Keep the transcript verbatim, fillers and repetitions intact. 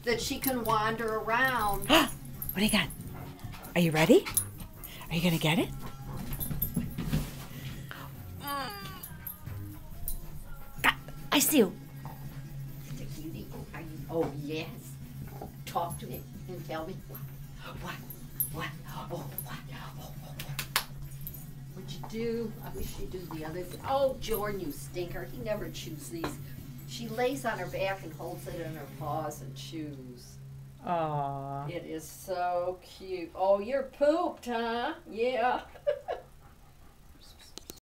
that she can wander around. What do you got? Are you ready? Are you going to get it? I see you. Mister Cutie, are you? Oh, yes. Talk to me and tell me what? What? What? Oh, what? Oh, oh, oh. What'd you do? I wish you'd do the other thing. Oh, Jordan, you stinker. He never chews these. She lays on her back and holds it in her paws and chews. Aww. It is so cute. Oh, you're pooped, huh? Yeah.